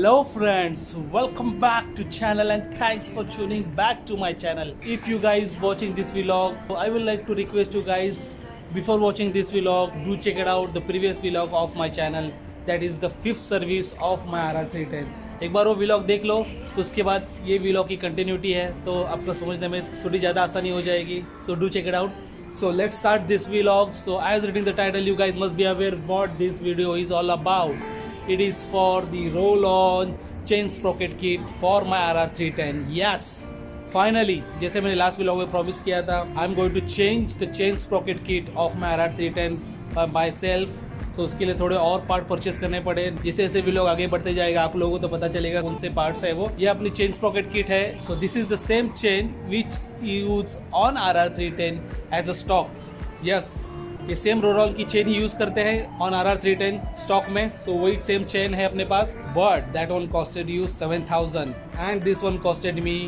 Hello friends, welcome back to channel and thanks for tuning back to my channel. If you guys watching this vlog, I would like to request you guys before watching this vlog, do check it out the previous vlog of my channel. That is the 5th service of my RR310. एक बार वो vlog देख लो तो उसके बाद ये vlog की continuity है तो आपको समझने में थोड़ी ज़्यादा आसानी हो जाएगी. So do check it out. So let's start this vlog. So as reading the title, you guys must be aware what this video is all about. It is for the roll-on chain sprocket kit for my RR310. Yes, finally, जैसे मैंने last vlog में promise किया था, I'm going to change the chain sprocket kit of my RR310 by myself. तो उसके लिए थोड़े और पार्ट परचेस करने पड़े. जैसे जैसे व्लॉग आगे बढ़ते जाएगा आप लोगों को तो पता चलेगा कौन से पार्ट्स है वो. ये अपनी चेन स्प्रॉकेट किट है. So this is the same chain which use on RR310 as a stock. Yes, ये सेम रोल की चेन ही यूज करते हैं ऑन RR310 स्टॉक में. सो वही सेम चेन है अपने पास, but that one costed you 7000 and this one costed me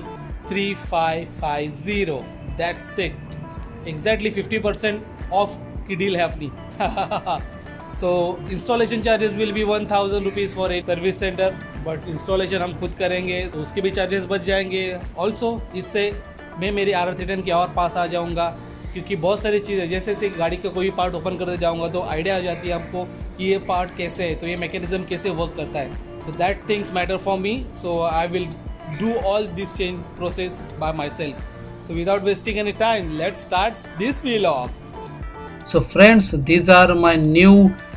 3550. That's it. Exactly 50% off की डील है अपनी. So installation charges will be 1000 rupees for a service center, but installation हम खुद करेंगे तो उसके भी चार्जेस बच जाएंगे. Also इससे मैं मेरी RR310 के और पास आ जाऊंगा क्योंकि बहुत सारी चीज़ें जैसे जैसे गाड़ी का कोई भी पार्ट ओपन करते जाऊंगा तो आइडिया आ जाती है आपको कि ये पार्ट कैसे है, तो ये मैकेनिज्म कैसे वर्क करता है. So that things matter for me, so I will do all this change process by myself. So without wasting any time, let's start this vlog. So friends, these are my new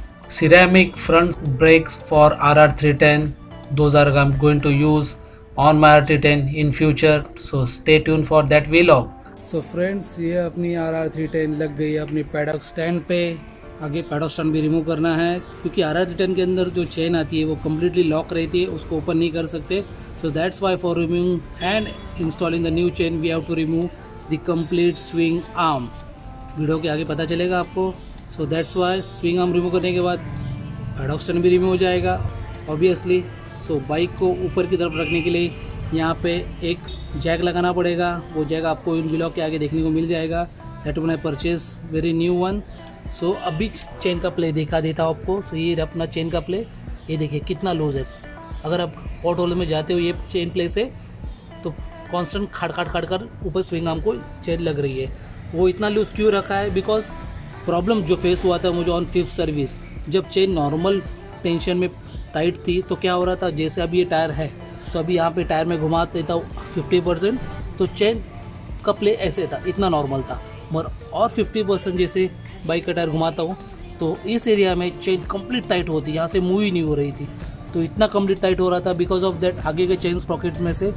ceramic front brakes for RR310. Those are I'm going to use on my RR310 in future. So stay tuned for that vlog. So friends, ये अपनी RR310 लग गई है अपनी paddock stand पे. आगे paddock stand भी remove करना है क्योंकि RR310 के अंदर जो चेन आती है वो कम्प्लीटली लॉक रहती है, उसको ओपन नहीं कर सकते. So that's why for removing and installing the new chain we have to remove the complete swing arm. Video के आगे पता चलेगा आपको. So that's why swing arm remove करने के बाद पैडक स्टैंड भी रिमूव हो जाएगा ऑब्वियसली. सो बाइक को ऊपर की तरफ रखने के लिए यहाँ पे एक जैक लगाना पड़ेगा. वो जैक आपको इन ब्लॉक के आगे देखने को मिल जाएगा. That one I purchase very new one. So अभी चेन का प्ले दिखा देता हूँ आपको. सो ये अपना चेन का प्ले, ये देखिए कितना लूज है. अगर आप पॉट होल्डर में जाते हो ये चेन प्ले से तो कॉन्स्टेंट खड़ कर ऊपर स्विंग आर्म को चेन लग रही है. वो इतना लूज क्यों रखा है? बिकॉज प्रॉब्लम जो फेस हुआ था मुझे ऑन 5th सर्विस, जब चेन नॉर्मल टेंशन में टाइट थी तो क्या हो रहा था, जैसे अभी ये टायर है तो अभी यहाँ पे टायर में घुमा देता हूँ 50% तो चेन का प्ले ऐसे था, इतना नॉर्मल था. मगर और 50% जैसे बाइक का टायर घुमाता हूँ तो इस एरिया में चेन कंप्लीट टाइट होती, यहाँ से मूव ही नहीं हो रही थी. तो इतना कंप्लीट टाइट हो रहा था. बिकॉज ऑफ दैट आगे के चेन स्प्रॉकेट्स में से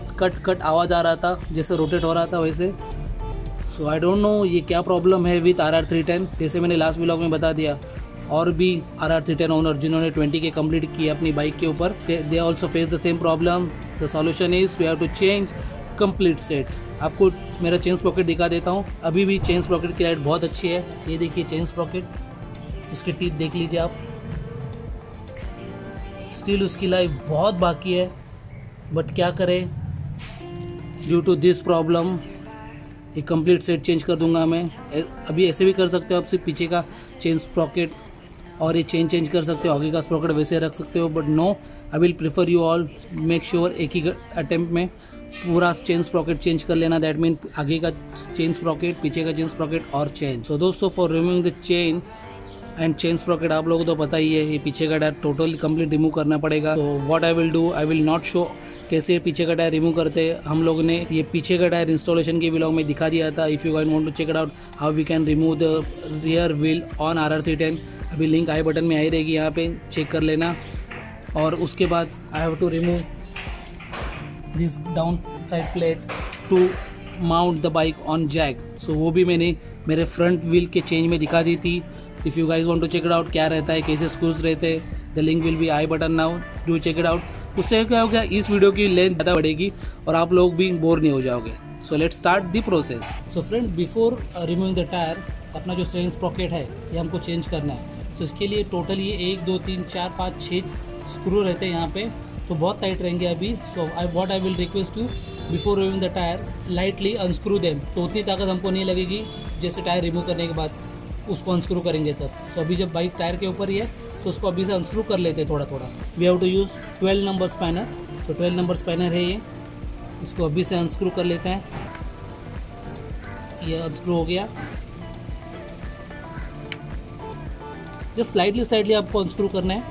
कट आवाज़ आ रहा था, जैसे रोटेट हो रहा था वैसे. सो आई डोंट नो ये क्या प्रॉब्लम है विथ RR310. जैसे मैंने लास्ट व्लॉग में बता दिया, और भी RR310 ओनर जिन्होंने 20K कंप्लीट किया अपनी बाइक के ऊपर, they also face the same problem. The solution is we have to change complete set. आपको मेरा चेन स्प्रॉकेट दिखा देता हूँ. अभी भी चेन स्प्रॉकेट की लाइट बहुत अच्छी है. ये देखिए चेन स्प्रॉकेट, उसके टीथ देख लीजिए आप. स्टिल उसकी लाइफ बहुत बाकी है, बट क्या करें, ड्यू टू दिस प्रॉब्लम ये कंप्लीट सेट चेंज कर दूंगा मैं. अभी ऐसे भी कर सकते हो आप, सिर्फ पीछे का चेन स्प्रॉकेट और ये चेन चेंज कर सकते हो, आगे का स्प्रॉकेट वैसे रख सकते हो. But no, I will prefer you all make sure एक ही अटेम्प्ट में पूरा चेन स्प्रॉकेट चेंज कर लेना. दैट मीन आगे का चेन स्प्रॉकेट, पीछे का चेन स्प्रॉकेट और चेन. सो दोस्तों, for removing the chain and chain sprocket आप लोगों को तो पता ही है, ये पीछे का टायर टोटली कंप्लीट रिमूव करना पड़ेगा. तो what I will do, I will not show कैसे पीछे का टायर रिमूव करते हैं. हम लोग ने ये पीछे का टायर इंस्टॉलेशन के व्लॉग में दिखा दिया था. If you guys want to check it out how we can remove the rear wheel on RR310, अभी लिंक आई बटन में आई रहेगी, यहाँ पे चेक कर लेना. और उसके बाद I have to remove this down side plate to mount the bike on jack. So वो भी मैंने मेरे फ्रंट व्हील के चेंज में दिखा दी थी. If you guys want to check it out क्या रहता है, कैसे स्क्रूज रहते हैं, the link will be i button now. Do check it out. उससे क्या होगा, इस वीडियो की लेंथ ज़्यादा बढ़ेगी और आप लोग भी बोर नहीं हो जाओगे. So let's start the process. So friend, before removing the tyre, अपना जो चेन स्प्रॉकेट है ये हमको चेंज करना है. सो इसके लिए टोटल ये 1 2 3 4 5 6 स्क्रू रहते हैं यहाँ पे, तो बहुत टाइट रहेंगे अभी. So I will request you before removing the tyre lightly unscrew them. तो उतनी ताकत हमको नहीं लगेगी जैसे टायर रिमूव करने के बाद उसको अनस्क्रू करेंगे तब. सो अभी जब बाइक टायर के ऊपर ही है, सो तो उसको अभी से अनस्क्रू कर लेते हैं थोड़ा थोड़ा सा। We have to use 12 number spanner. तो 12 नंबर स्पैनर है ये, इसको अभी से अनस्क्रू कर लेते हैं। ये अनस्क्रू हो गया। जस्ट स्लाइटली आपको अनस्क्रू करना है।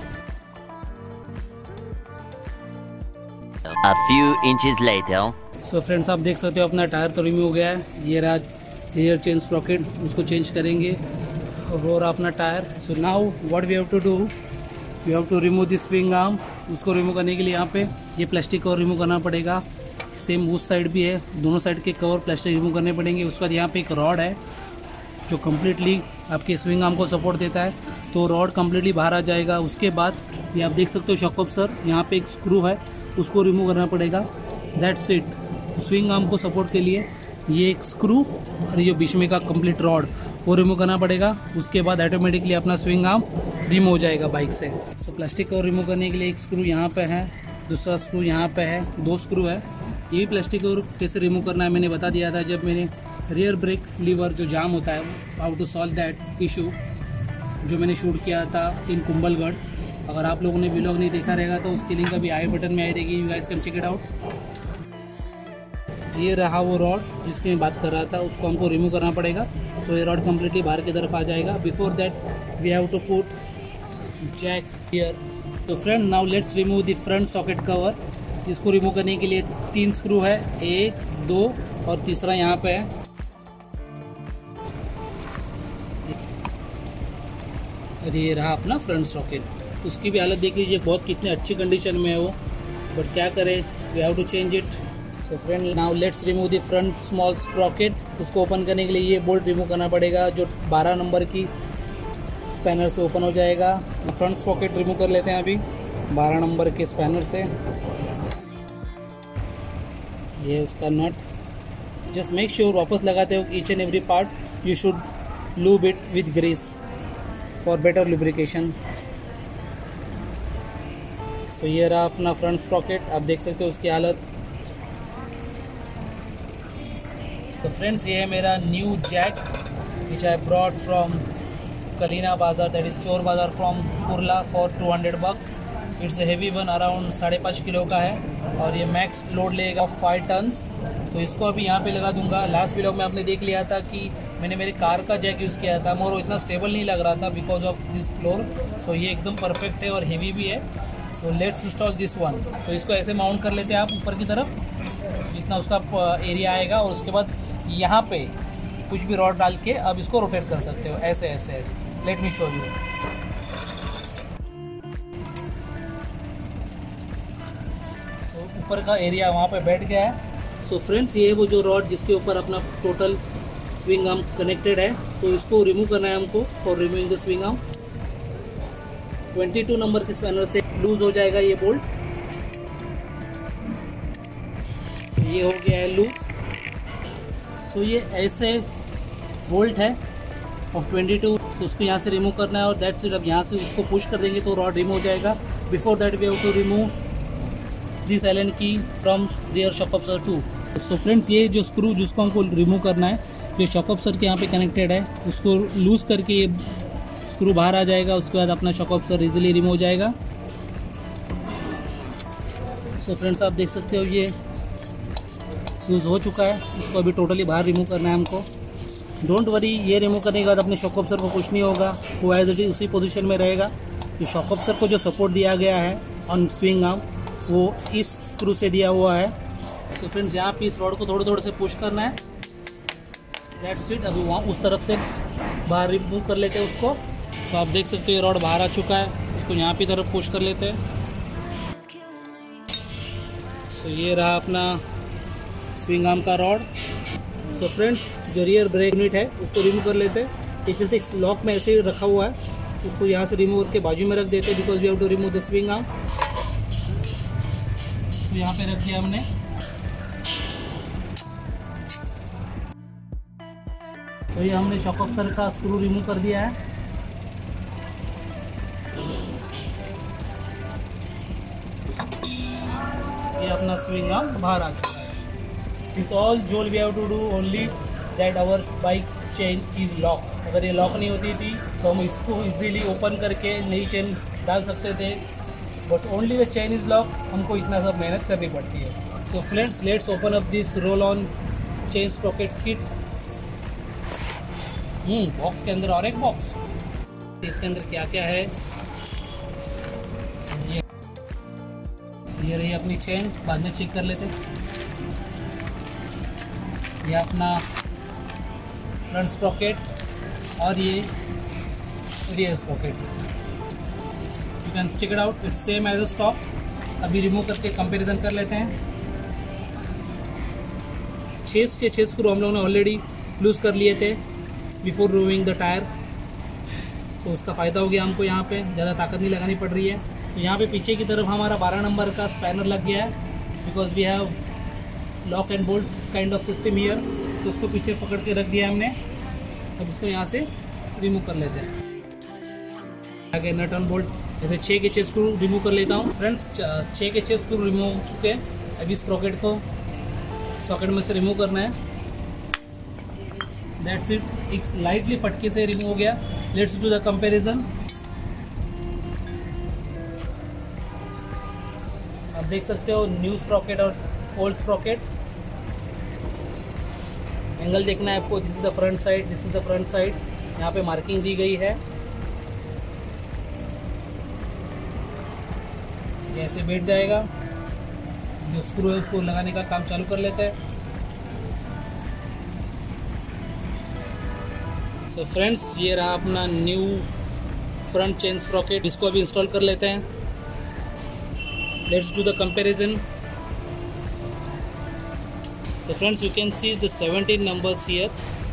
A few inches later. So friends, आप देख सकते हो अपना टायर तो रिमूव हो गया है। ये रहा एयर चेंज स्प्रॉकेट, उसको चेंज करेंगे और वो रहा अपना tyre. So now what we have to do, we have to remove this swing arm. उसको रिमूव करने के लिए यहाँ पे ये प्लास्टिक कवर रिमूव करना पड़ेगा। सेम उस साइड भी है, दोनों साइड के कवर प्लास्टिक रिमूव करने पड़ेंगे। उसके बाद यहाँ पे एक रॉड है जो कम्प्लीटली आपके स्विंग आर्म को सपोर्ट देता है, तो रॉड कम्प्लीटली बाहर आ जाएगा। उसके बाद ये आप देख सकते हो शॉक ऑब्जर्वर, यहाँ पे एक स्क्रू है, उसको रिमूव करना पड़ेगा। That's it. स्विंग आर्म को सपोर्ट के लिए ये एक स्क्रू और ये बीच में का कंप्लीट रॉड वो रिमूव करना पड़ेगा। उसके बाद ऑटोमेटिकली अपना स्विंग आर्म रिमूव हो जाएगा बाइक से। सो प्लास्टिक को रिमूव करने के लिए एक स्क्रू यहाँ पे है, दूसरा स्क्रू यहाँ पे है, 2 स्क्रू है। ये प्लास्टिक को कैसे रिमूव करना है मैंने बता दिया था जब मैंने रियर ब्रेक लीवर जो जाम होता है, how to solve that issue, जो मैंने शूट किया था इन कुंभलगढ़। अगर आप लोगों ने व्लॉग नहीं देखा रहेगा तो उसकी लिंक अभी आई बटन में आई रहेगी, you guys can check it out. ये रहा वो रॉड जिसकी मैं बात कर रहा था, उसको हमको रिमूव करना पड़ेगा। सो ये रॉड कम्प्लीटली बाहर की तरफ आ जाएगा। Before that we have to put jack here. तो friend, now let's remove the front socket cover. इसको रिमूव करने के लिए 3 स्क्रू है, 1, 2 और तीसरा यहाँ पे है। और ये रहा अपना फ्रंट सॉकेट। उसकी भी हालत देख लीजिए, बहुत कितने अच्छी कंडीशन में है वो, बट क्या करें, we have to change it. So friend, now let's remove the front small sprocket. उसको ओपन करने के लिए ये बोल्ट रिमूव करना पड़ेगा जो 12 नंबर की स्पैनर से ओपन हो जाएगा। फ्रंट स्प्रॉकेट रिमूव कर लेते हैं अभी 12 नंबर के स्पैनर से। ये उसका नट, जस्ट मेक श्योर वापस लगाते हो each and every part you should lube it with grease for better lubrication. So ये रहा अपना फ्रंट स्प्रॉकेट, आप देख सकते हो उसकी हालत। तो फ्रेंड्स, ये है मेरा new jack which I brought from Kalina Bazaar, that is Chor Bazaar from Kurla for $200। It's a heavy one, around 5.5 kilo का है और ये मैक्स लोड लेगा 5 टन्स। सो इसको अभी यहाँ पे लगा दूंगा। लास्ट व्लॉग में आपने देख लिया था कि मैंने मेरे कार का जैक यूज़ किया था, मगर वो इतना स्टेबल नहीं लग रहा था because of this floor. So ये एकदम परफेक्ट है और हेवी भी है। So let's install this one. So इसको ऐसे माउंट कर लेते हैं आप ऊपर की तरफ जितना उसका एरिया आएगा, और उसके बाद यहाँ पे कुछ भी रॉड डाल के अब इसको रोटेट कर सकते हो ऐसे ऐसे। Let me show you. So ऊपर का एरिया वहाँ पे बैठ गया है। सो फ्रेंड्स, ये वो जो रॉड जिसके ऊपर अपना टोटल स्विंग आर्म कनेक्टेड है, तो इसको रिमूव करना है हमको। For removing the swing arm 22 number के स्पैनर से लूज हो जाएगा ये बोल्ट। ये हो गया है लूज। सो ये ऐसे बोल्ट है ऑफ 22, तो उसको यहाँ से रिमूव करना है और दैट्स इट। अब यहाँ से उसको पुश कर देंगे तो रॉड रिमूव हो जाएगा। Before that we have to remove this Allen key from rear shock observer 2। So friends, ये जो स्क्रू जिसको हमको रिमूव करना है, जो शॉक ऑब्जर्वर के यहाँ पे कनेक्टेड है, उसको लूज करके ये स्क्रू बाहर आ जाएगा। उसके बाद अपना शॉक ऑब्जर्वर इजीली रिमूव हो जाएगा। सो फ्रेंड्स, आप देख सकते हो ये लूज हो चुका है। इसको अभी टोटली बाहर रिमूव करना है हमको। डोंट वरी, ये रिमूव करने के बाद अपने शॉक ऑब्जर्वर को कुछ नहीं होगा, वो एज इट इज उसी पोजीशन में रहेगा। जो शॉक ऑब्जर्वर को जो सपोर्ट दिया गया है ऑन स्विंग आर्म, वो इस स्क्रू से दिया हुआ है। तो फ्रेंड्स, यहाँ पे इस रॉड को थोड़े थोड़े से पुश करना है। That's it. अभी वहाँ उस तरफ से बाहर रिमूव कर लेते हैं उसको। तो आप देख सकते हो ये रॉड बाहर आ चुका है। इसको यहाँ की तरफ पुश कर लेते हैं। सो ये रहा अपना स्विंग आर्म का रॉड। सो फ्रेंड्स, जो रियर ब्रेक यूनिट है उसको रिमूव कर लेते हैं। पीछे से लॉक में ऐसे ही रखा हुआ है, उसको यहाँ से रिमूव करके बाजू में रख देते हैं because we have to remove the swing arm. तो यहाँ पे रख दिया हमने। तो ये हमने शॉक ऑब्जर्वर का स्क्रू रिमूव कर दिया है। ये अपना स्विंग आर्म बाहर आ चुका है। दिस ऑल जोल we have to do only that our bike chain is lock. अगर ये लॉक नहीं होती थी तो हम इसको इजीली ओपन करके नई चेन डाल सकते थे, but only the chain is lock, हमको इतना सब मेहनत करनी पड़ती है। So friends, let's open up this Rolon chain sprocket kit. Box के अंदर और एक बॉक्स, इसके अंदर क्या क्या है। ये रही अपनी चेन, बाद में चेक कर लेते हैं। ये अपना फ्रंट स्प्रॉकेट और ये rear sprocket. You can check it out, it's same as a stock. अभी रिमूव करके कंपैरिजन कर लेते हैं। चेस्ट के 6 स्क्रू हम लोगों ने ऑलरेडी लूज कर लिए थे बिफोर रिमूविंग द टायर, तो उसका फ़ायदा हो गया हमको। यहाँ पे ज़्यादा ताकत नहीं लगानी पड़ रही है। तो यहाँ पे पीछे की तरफ हमारा 12 नंबर का स्पैनर लग गया है, because we have lock and bolt kind of system here. तो उसको पीछे पकड़ के रख दिया हमने। अब इसको यहाँ से रिमूव कर लेते हैं। आगे नट एंड बोल्ट ऐसे 6 के 6 स्क्रू रिमूव कर लेता हूँ। फ्रेंड्स, 6 के 6 स्क्रू रिमूव हो चुके हैं। अभी इस प्रॉकेट को सॉकेट में से रिमूव करना है। दैट्स इट, एक लाइटली फटके से रिमूव हो गया। Let's do the comparison. आप देख सकते हो न्यू स्प्रॉकेट और ओल्ड स्प्रॉकेट। एंगल देखना है आपको। This is the front side, this is the front side. यहाँ पे मार्किंग दी गई है। ऐसे बैठ जाएगा। जो स्क्रू है उसको लगाने का काम चालू कर लेते हैं। तो फ्रेंड्स, ये रहा अपना न्यू फ्रंट चेन स्प्रॉकेट। इसको अभी इंस्टॉल कर लेते हैं। Let's do the comparison. So friends, you can see the 17 numbers here.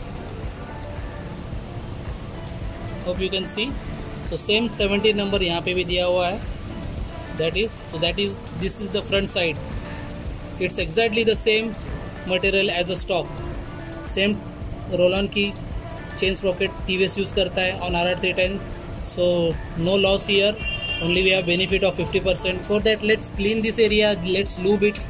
Hope you can see. So same 17 number यहाँ पे भी दिया हुआ है. This is the front side. It's exactly the same material as a stock. Same roll-on की chain sprocket TVS use करता है on RR310. So no loss here. Only we have benefit of 50%. For that, let's clean this area. Let's lube it.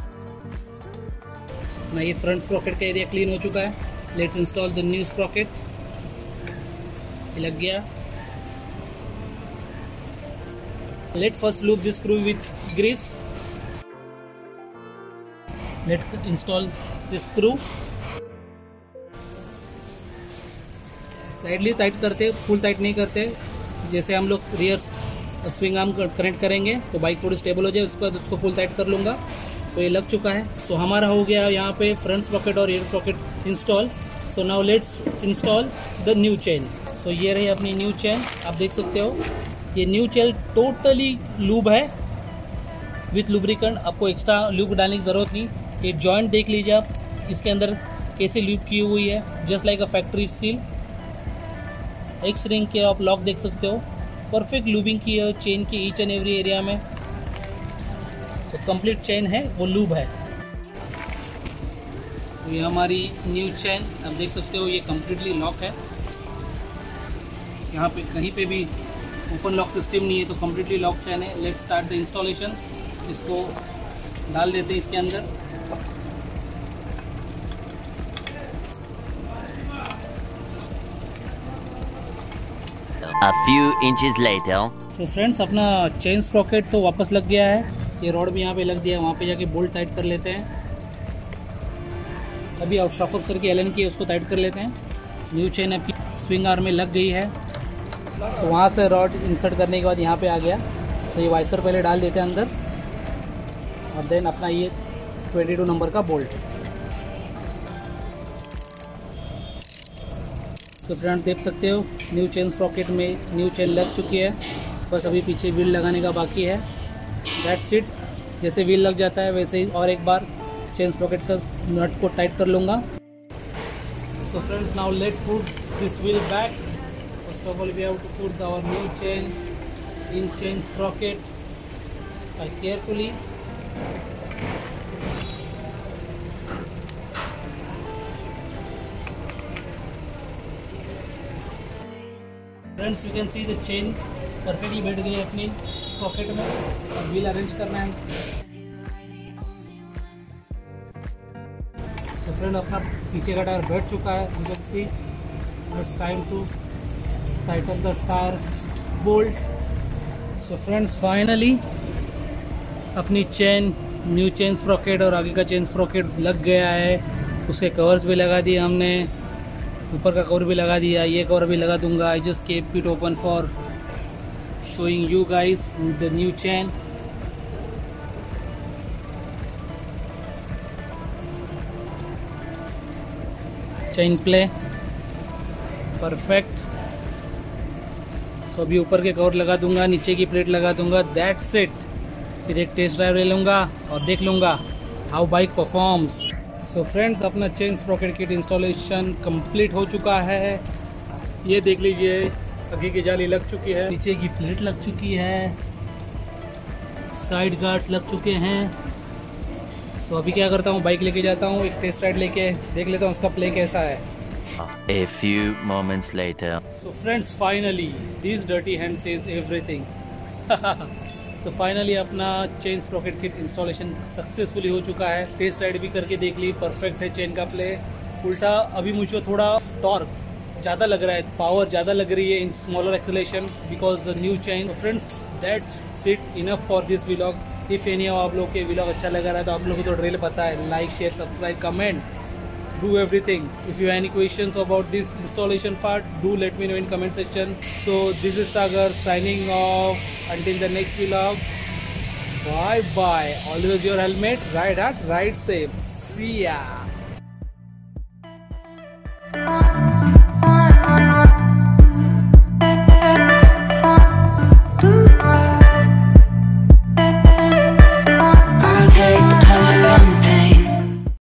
ना ये front sprocket का area clean हो चुका है। Let's install the new sprocket. लग गया। Let first lube this screw with grease. Let install this screw. Slightly tight करते, full tight नहीं करते। जैसे हम लोग रियर स्विंग आर्म कनेक्ट करेंगे तो बाइक थोड़ी स्टेबल हो जाए, उसके बाद उसको फुल टाइट कर लूँगा। सो ये लग चुका है। सो हमारा हो गया यहाँ पे फ्रंट स्प्रॉकेट और rear sprocket install. So now let's install the new chain. So ये रही अपनी न्यू चेन। आप देख सकते हो ये न्यू चेन टोटली लूब है विथ लुब्रिकेंट। आपको एक्स्ट्रा लूब डालने की ज़रूरत नहीं। ये जॉइंट देख लीजिए आप, इसके अंदर कैसे लूब की हुई है, just like a factory seal. X ring के आप लॉक देख सकते हो। परफेक्ट लूबिंग की है चेन की ईच एंड एवरी एरिया में। तो कंप्लीट चेन है वो लूब है। तो ये हमारी न्यू चेन आप देख सकते हो, ये कम्प्लीटली लॉक है। यहाँ पे कहीं पे भी ओपन लॉक सिस्टम नहीं है, तो कम्प्लीटली लॉक चेन है। Let's start the installation. इसको डाल देते हैं इसके अंदर। A few inches later. तो फ्रेंड्स, अपना चेन स्प्रॉकेट तो वापस लग गया है। ये रॉड भी यहाँ पे लग दिया है। वहाँ पे जाके बोल्ट टाइट कर लेते हैं। अभी आउट शॉक ऑब्सर की एलन की उसको टाइट कर लेते हैं। न्यू चेन आपकी स्विंग आर्म में लग गई है। तो वहाँ से रॉड इंसर्ट करने के बाद यहाँ पे आ गया। तो ये वाइसर पहले डाल देते हैं अंदर, और देन अपना ये 22 नंबर का बोल्ट। तो फ्रेंड देख सकते हो न्यू चेन स्प्रॉकेट में न्यू चेन लग चुकी है। बस अभी पीछे व्हील लगाने का बाकी है। That's it. जैसे व्हील लग जाता है वैसे ही और एक बार चेन स्प्रॉकेट का नट को टाइट कर लूँगा। So friends, now let put this wheel back. First of all we have to put our new chain in chain sprocket carefully. Friends, you can see the chain perfectly बैठ गई है अपनी pocket में। अब wheel arrange करना है। तो friend अपना पीछे का टायर बैठ चुका है, you can see. It's time to tighten the tyre bolt. So friends finally अपनी चेन, न्यू चेन स्प्रॉकेट और आगे का चेन स्प्रॉकेट लग गया है। उसके कवर्स भी लगा दिए हमने, ऊपर का कवर भी लगा दिया, ये कवर भी लगा दूंगा। I just keep it open for showing you guys the new chain. Chain play perfect. So अभी ऊपर के कवर लगा दूंगा, नीचे की प्लेट लगा दूंगा, दैट्स इट। फिर एक टेस्ट ड्राइव ले लूँगा और देख लूँगा how bike performs. So friends अपना chain sprocket kit installation complete हो चुका है। ये देख लीजिए, आगे की जाली लग चुकी है, नीचे की प्लेट लग चुकी है, साइड गार्ड्स लग चुके हैं। सो अभी क्या करता हूँ, बाइक लेके जाता हूँ, एक टेस्ट राइड लेके देख लेता हूँ उसका प्ले कैसा है। A few moments later. So friends, finally these dirty hands says everything. So finally अपना chain sprocket kit installation successfully हो चुका है। टेस्ट राइड भी करके देख ली, परफेक्ट है चेन का प्ले। उल्टा अभी मुझे थोड़ा टॉर्क ज़्यादा लग रहा है, पावर ज़्यादा लग रही है in smaller acceleration because the new chain. तो friends that's it enough for this vlog. If any आप लोग के व्लॉग अच्छा लग रहा है तो आप लोगों को तो ड्रिल पता है, like share subscribe comment, do everything. If you have any questions about this installation part, do let me know in comment section. So this is Sagar signing off until the next vlog. Bye bye. Always your helmet, ride hard, ride safe. See ya.